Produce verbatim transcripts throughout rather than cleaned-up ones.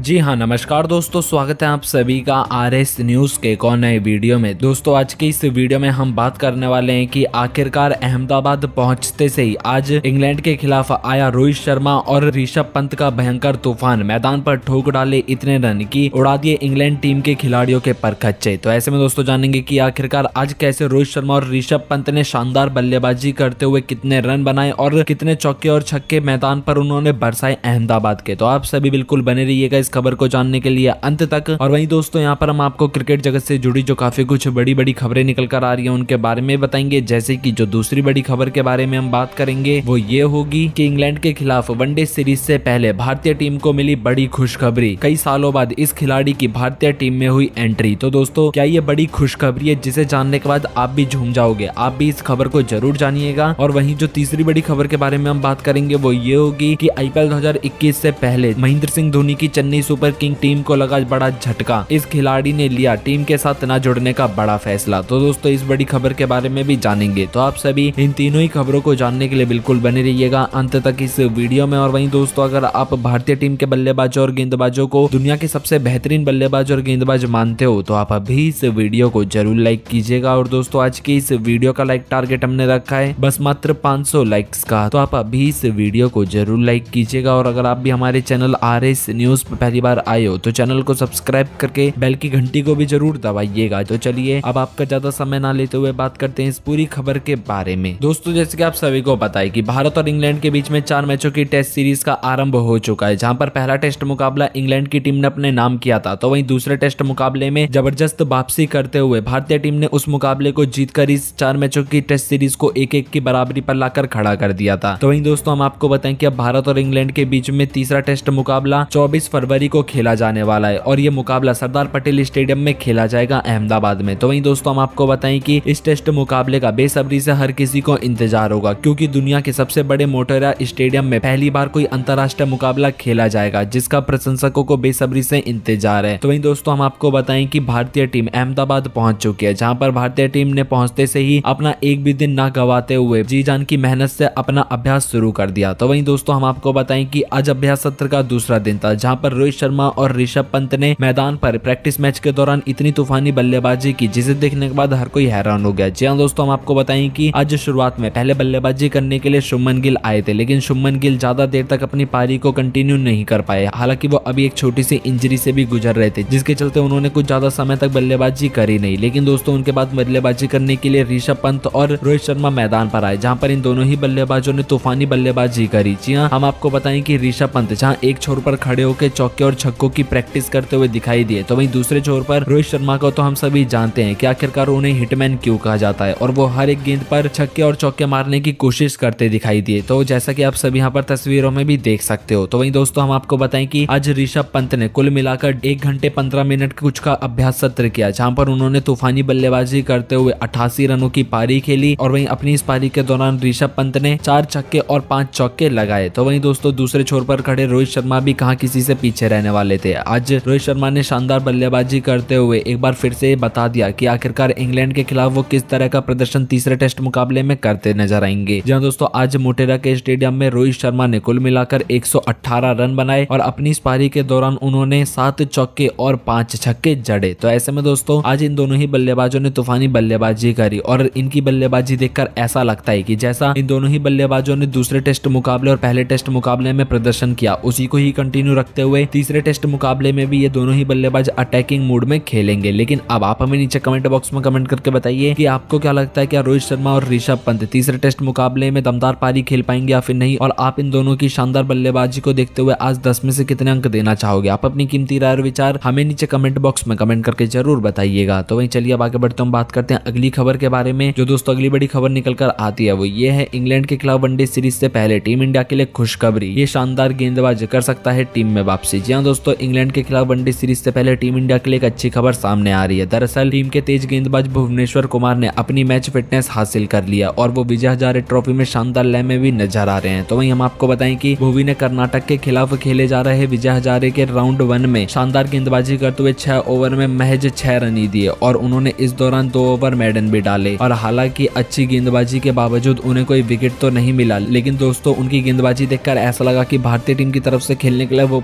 जी हाँ, नमस्कार दोस्तों, स्वागत है आप सभी का आर एस न्यूज के एक और नए वीडियो में। दोस्तों आज की इस वीडियो में हम बात करने वाले हैं कि आखिरकार अहमदाबाद पहुंचते से ही आज इंग्लैंड के खिलाफ आया रोहित शर्मा और ऋषभ पंत का भयंकर तूफान। मैदान पर ठोक डाले इतने रन की उड़ा दिए इंग्लैंड टीम के खिलाड़ियों के परखच्चे। तो ऐसे में दोस्तों जानेंगे कि आखिरकार आज कैसे रोहित शर्मा और ऋषभ पंत ने शानदार बल्लेबाजी करते हुए कितने रन बनाए और कितने चौके और छक्के मैदान पर उन्होंने बरसाए अहमदाबाद के। तो आप सभी बिल्कुल बने रहिएगा इस खबर को जानने के लिए अंत तक। और वहीं दोस्तों यहाँ पर हम आपको क्रिकेट जगत से जुड़ी जो काफी कुछ बड़ी बड़ी खबरें निकल कर आ रही हैं उनके बारे में बताएंगे। जैसे कि जो दूसरी बड़ी खबर के बारे में हम बात करेंगे वो ये होगी कि इंग्लैंड के खिलाफ वनडे सीरीज से पहले भारतीय टीम को मिली बड़ी खुशखबरी। कई सालों बाद इस खिलाड़ी की भारतीय टीम में हुई एंट्री। तो दोस्तों क्या ये बड़ी खुशखबरी है जिसे जानने के बाद आप भी झूम जाओगे? आप भी इस खबर को जरूर जानिएगा। और वहीं जो तीसरी बड़ी खबर के बारे में हम बात करेंगे वो ये होगी कि आईपीएल दो हज़ार इक्कीस से पहले महेंद्र सिंह धोनी की चेन्नई सुपर किंग टीम को लगा बड़ा झटका। इस खिलाड़ी ने लिया टीम के साथ न जुड़ने का बड़ा फैसला। तो दोस्तों इस बड़ी खबर के बारे में भी जानेंगे। तो आप सभी इन तीनों ही खबरों को जानने के लिए बिल्कुल बने रहिएगा अंत तक इस वीडियो में। और वहीं दोस्तों अगर आप भारतीय टीम के बल्लेबाजों और गेंदबाजों को दुनिया के सबसे बेहतरीन बल्लेबाज और गेंदबाज मानते हो तो आप अभी इस वीडियो को जरूर लाइक कीजिएगा। और दोस्तों आज की इस वीडियो का लाइक टारगेट हमने रखा है बस मात्र पाँच सौ लाइक्स का। तो आप अभी इस वीडियो को जरूर लाइक कीजिएगा। और अगर आप भी हमारे चैनल आर एस न्यूज पर पहली बार आए हो तो चैनल को सब्सक्राइब करके बेल की घंटी को भी जरूर दबाइएगा। तो चलिए अब आपका ज्यादा समय ना लेते हुए बात करते हैं इस पूरी खबर के बारे में। दोस्तों जैसे कि आप सभी को पता है कि भारत और इंग्लैंड के बीच में चार मैचों की टेस्ट सीरीज का आरंभ हो चुका है, जहां पर पहला टेस्ट मुकाबला इंग्लैंड की टीम ने अपने नाम किया था। तो वहीं दूसरे टेस्ट मुकाबले में जबरदस्त वापसी करते हुए भारतीय टीम ने उस मुकाबले को जीतकर इस चार मैचों की टेस्ट सीरीज को एक एक की बराबरी पर लाकर खड़ा कर दिया था। तो वहीं दोस्तों हम आपको बताएं कि अब भारत और इंग्लैंड के बीच में तीसरा टेस्ट मुकाबला चौबीस फरवरी को खेला जाने वाला है और ये मुकाबला सरदार पटेल स्टेडियम में खेला जाएगा अहमदाबाद में। तो वहीं दोस्तों हम आपको बताएं कि इस टेस्ट मुकाबले का बेसब्री से हर किसी को इंतजार होगा, क्योंकि दुनिया के सबसे बड़े मोटेरा स्टेडियम में पहली बार कोई अंतरराष्ट्रीय मुकाबला खेला जाएगा जिसका प्रशंसकों को बेसब्री से इंतजार है। तो वहीं दोस्तों हम आपको बताएं कि भारतीय टीम अहमदाबाद पहुंच चुकी है, जहां पर भारतीय टीम ने पहुंचते से ही अपना एक भी दिन न गवाते हुए जी जान की मेहनत से अपना अभ्यास शुरू कर दिया। तो वहीं दोस्तों हम आपको बताएं कि आज अभ्यास सत्र का दूसरा दिन था, जहां पर रोहित शर्मा और ऋषभ पंत ने मैदान पर प्रैक्टिस मैच के दौरान इतनी तूफानी बल्लेबाजी की जिसे देखने के बाद हर कोई हैरान हो गया। जी हाँ दोस्तों हम आपको बताएं कि आज शुरुआत में पहले बल्लेबाजी करने के लिए शुभमन गिल आए थे, लेकिन शुभमन गिल ज्यादा देर तक अपनी पारी को कंटिन्यू नहीं कर पाए। हालांकि वो अभी एक छोटी सी इंजरी से भी गुजर रहे थे, जिसके चलते उन्होंने कुछ ज्यादा समय तक बल्लेबाजी करी नहीं। लेकिन दोस्तों उनके बाद बल्लेबाजी करने के लिए ऋषभ पंत और रोहित शर्मा मैदान पर आए, जहाँ पर इन दोनों ही बल्लेबाजों ने तूफानी बल्लेबाजी करी। जी हाँ हम आपको बताएं कि ऋषभ पंत जहाँ एक छोर पर खड़े होकर चौके और छक्कों की प्रैक्टिस करते हुए दिखाई दिए, तो वहीं दूसरे छोर पर रोहित शर्मा को तो हम सभी जानते हैं कि आखिरकार उन्हें हिटमैन क्यों कहा जाता है और वो हर एक गेंद पर छक्के और चौके मारने की कोशिश करते दिखाई दिए। तो जैसा कि आप सभी यहाँ पर तस्वीरों में भी देख सकते हो। तो वहीं दोस्तों हम आपको बताएं कि आज ऋषभ पंत ने कुल मिलाकर एक घंटे पंद्रह मिनट कुछ का अभ्यास सत्र किया, जहाँ पर उन्होंने तूफानी बल्लेबाजी करते हुए अट्ठासी रनों की पारी खेली। और वहीं अपनी इस पारी के दौरान ऋषभ पंत ने चार छक्के और पांच चौके लगाए। तो वहीं दोस्तों दूसरे छोर पर खड़े रोहित शर्मा भी कहाँ किसी से पीछे रहने वाले थे। आज रोहित शर्मा ने शानदार बल्लेबाजी करते हुए एक बार फिर से बता दिया कि आखिरकार इंग्लैंड के खिलाफ वो किस तरह का प्रदर्शन तीसरे टेस्ट मुकाबले में करते नजर आएंगे। जहां दोस्तों आज मोटेरा के स्टेडियम में रोहित शर्मा ने कुल मिलाकर एक सौ अठारह रन बनाए और अपनी इस पारी के दौरान उन्होंने सात चौके और पांच छक्के जड़े। तो ऐसे में दोस्तों आज इन दोनों ही बल्लेबाजों ने तूफानी बल्लेबाजी करी और इनकी बल्लेबाजी देखकर ऐसा लगता है कि जैसा इन दोनों ही बल्लेबाजों ने दूसरे टेस्ट मुकाबले और पहले टेस्ट मुकाबले में प्रदर्शन किया उसी को ही कंटिन्यू रखते हुए तीसरे टेस्ट मुकाबले में भी ये दोनों ही बल्लेबाज अटैकिंग मूड में खेलेंगे। लेकिन अब आप हमें नीचे कमेंट बॉक्स में कमेंट करके बताइए कि आपको क्या लगता है, क्या रोहित शर्मा और ऋषभ पंत तीसरे टेस्ट मुकाबले में दमदार पारी खेल पाएंगे या फिर नहीं? और आप इन दोनों की शानदार बल्लेबाजी को देखते हुए आज दस में से कितने अंक देना चाहोगे? आप अपनी कीमती राय और विचार हमें नीचे कमेंट बॉक्स में कमेंट करके जरूर बताइएगा। तो वहीं चलिए अब आगे बढ़ते हम बात करते हैं अगली खबर के बारे में। जो दोस्तों अगली बड़ी खबर निकल कर आती है वो ये है इंग्लैंड के खिलाफ वनडे सीरीज से पहले टीम इंडिया के लिए खुशखबरी, ये शानदार गेंदबाज कर सकता है टीम में वापसी। जी हाँ दोस्तों इंग्लैंड के खिलाफ वनडे सीरीज से पहले टीम इंडिया के लिए एक अच्छी खबर सामने आ रही है। दरअसल टीम के तेज गेंदबाज भुवनेश्वर कुमार ने अपनी मैच फिटनेस हासिल कर लिया और वो विजय हजारे ट्रॉफी में शानदार लय में भी नजर आ रहे हैं। तो वहीं हम आपको बताएं कि भुवी ने कर्नाटक के खिलाफ खेले जा रहे विजय हजारे के राउंड वन में शानदार गेंदबाजी करते हुए छह ओवर में महज छह रन ही दिए और उन्होंने इस दौरान दो ओवर मेडन भी डाले। और हालांकि अच्छी गेंदबाजी के बावजूद उन्हें कोई विकेट तो नहीं मिला, लेकिन दोस्तों उनकी गेंदबाजी देखकर ऐसा लगा कि भारतीय टीम की तरफ से खेलने के लिए वो पूरी तरीके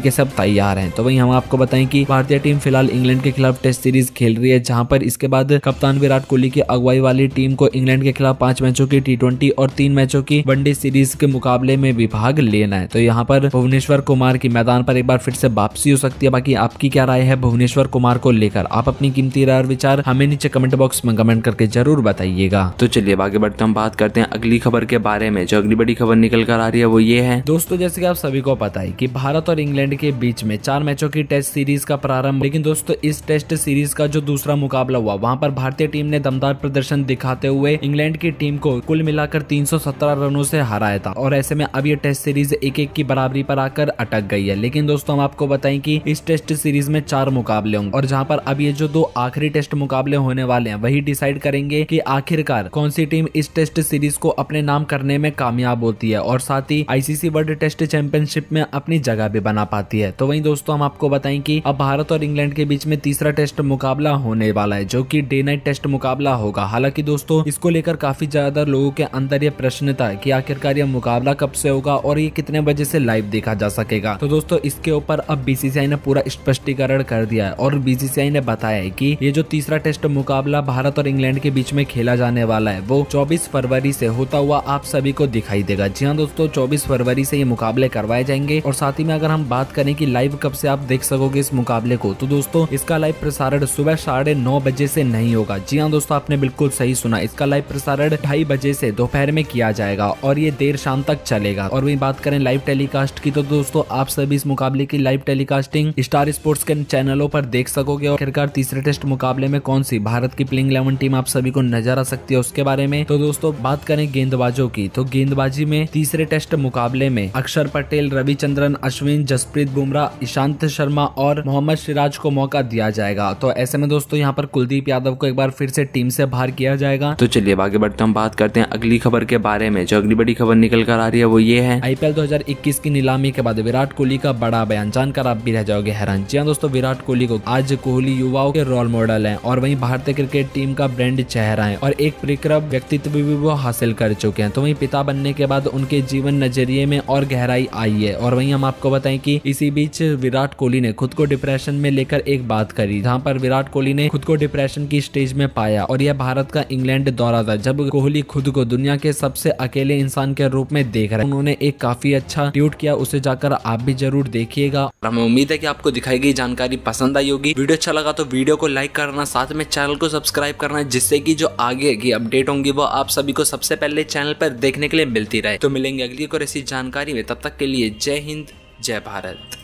तरीके से अब तैयार हैं। तो वहीं हम आपको बताएं कि भारतीय टीम फिलहाल इंग्लैंड के खिलाफ टेस्ट सीरीज खेल रही है, जहां पर इसके बाद कप्तान विराट कोहली की अगुवाई वाली टीम को इंग्लैंड के खिलाफ पांच मैचों की टी ट्वेंटी और तीन मैचों की वनडे सीरीज के मुकाबले में भी भाग लेना है। तो यहाँ पर भुवनेश्वर कुमार की मैदान पर एक बार फिर से वापसी हो सकती है। बाकी आपकी क्या राय है भुवनेश्वर कुमार को लेकर? आप अपनी कीमती राय और विचार हमें नीचे कमेंट बॉक्स में कमेंट करके जरूर बताइएगा। तो चलिए आगे बढ़ते हम बात करते हैं अगली खबर के बारे में। जो अगली बड़ी खबर निकल कर आ रही है वो ये है दोस्तों, जैसे कि आप सभी को पता है कि भारत और इंग्लैंड के बीच में चार मैचों की टेस्ट सीरीज का प्रारंभ, लेकिन दोस्तों इस टेस्ट सीरीज का जो दूसरा मुकाबला हुआ वहां पर भारतीय टीम ने दमदार प्रदर्शन दिखाते हुए इंग्लैंड की टीम को कुल मिलाकर तीन सौ सत्रह रनों से हराया था। और ऐसे में अब ये टेस्ट सीरीज एक एक की बराबरी पर आकर अटक गई है। लेकिन दोस्तों हम आपको बताएं कि इस टेस्ट सीरीज में चार मुकाबले होंगे और जहां पर अब ये जो दो आखिरी टेस्ट मुकाबले होने वाले हैं वही डिसाइड करेंगे कि आखिरकार कौन सी टीम इस टेस्ट सीरीज को अपने नाम करने में कामयाब होती है और साथ ही आईसीसी वर्ल्ड टेस्ट चैंपियनशिप में अपनी जगह भी बना पाती है। तो वहीं दोस्तों हम आपको बताएं कि अब भारत और इंग्लैंड के बीच में तीसरा टेस्ट मुकाबला होने वाला है, जो कि डे नाइट टेस्ट मुकाबला होगा। हालांकि दोस्तों इसको लेकर काफी ज्यादा लोगों के अंदर यह प्रश्न था कि आखिरकार यह मुकाबला कब से होगा और ये कितने बजे से लाइव देखा जा सकेगा। तो दोस्तों इसके ऊपर अब बीसीसीआई ने पूरा स्पष्टीकरण कर दिया है और बीसीसीआई ने बताया है कि ये जो तीसरा टेस्ट मुकाबला भारत और इंग्लैंड के बीच में खेला जाने वाला है वो चौबीस फरवरी से होता हुआ आप सभी को दिखाई देगा। जी हाँ दोस्तों, चौबीस फरवरी से ये मुकाबले करवाए जाएंगे। और साथ ही में अगर हम बात करें कि लाइव कब से आप देख सकोगे इस मुकाबले को, तो दोस्तों इसका लाइव प्रसारण सुबह साढ़े नौ बजे से नहीं होगा। जी हाँ दोस्तों, आपने बिल्कुल सही सुना, इसका लाइव प्रसारण ढाई बजे से दोपहर में किया जाएगा और ये देर शाम तक चलेगा। और वही बात करें लाइव टेलीकास्ट की, तो दोस्तों आप सभी इस मुकाबले की लाइव टेलीकास्टिंग स्टार स्पोर्ट्स के चैनलों पर देख सकोगे। और आखिरकार तीसरे टेस्ट मुकाबले में कौन सी भारत की प्लेइंग इलेवन टीम आप सभी को नजर आ सकती है उसके बारे में। तो दोस्तों बात करें गेंदबाजों की, तो गेंदबाजी में तीसरे टेस्ट मुकाबले में अक्षर पटेल, रविचंद्रन अश्विन, जसप्रीत बुमराह, ईशांत शर्मा और मोहम्मद सिराज को मौका दिया जाएगा। तो ऐसे में दोस्तों यहाँ पर कुलदीप यादव को एक बार फिर से टीम से बाहर किया जाएगा। तो चलिए आगे बढ़ते हम बात करते हैं अगली खबर के बारे में। जो अगली बड़ी खबर निकल कर आ रही है वो ये है आईपीएल दो हज़ार इक्कीस की नीलामी के बाद विराट कोहली का बड़ा बयान, जानकर आप भी रह जाओगे हैरान। जी हाँ दोस्तों, विराट कोहली को आज कोहली युवाओं के रोल मॉडल हैं और वहीं भारतीय क्रिकेट टीम का ब्रांड चेहरा है और एक परिक्रम व्यक्तित्व भी वो हासिल कर चुके हैं। तो वहीं पिता बनने के बाद उनके जीवन नजरिए में और गहराई आई है। और वहीं हम आपको बताएं कि इसी बीच विराट कोहली ने खुद को डिप्रेशन में लेकर एक बात करी, जहां पर विराट कोहली ने खुद को डिप्रेशन की स्टेज में पाया। और यह भारत का इंग्लैंड दौरा था जब कोहली खुद को दुनिया के सबसे अकेले इंसान के रूप में देख रहे हैं। उन्होंने एक काफी अच्छा ट्वीट किया, उसे जाकर आप भी जरूर देखिएगा। हमें उम्मीद है कि आपको दिखाई गई जानकारी पसंद आई होगी। वीडियो अच्छा लगा तो वीडियो को लाइक करना, साथ में चैनल को सब्सक्राइब करना, जिससे कि जो आगे की अपडेट होंगी वो आप सभी को सबसे पहले चैनल पर देखने के लिए मिलती रहे। तो मिलेंगे अगली और ऐसी जानकारी में, तब तक के लिए जय हिंद, जय भारत।